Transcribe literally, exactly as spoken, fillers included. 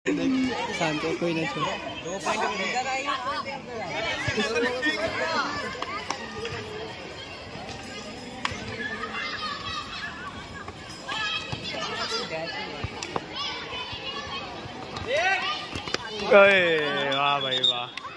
शांत कोई नहीं छोड़ दो पॉइंट वाह भाई वाह।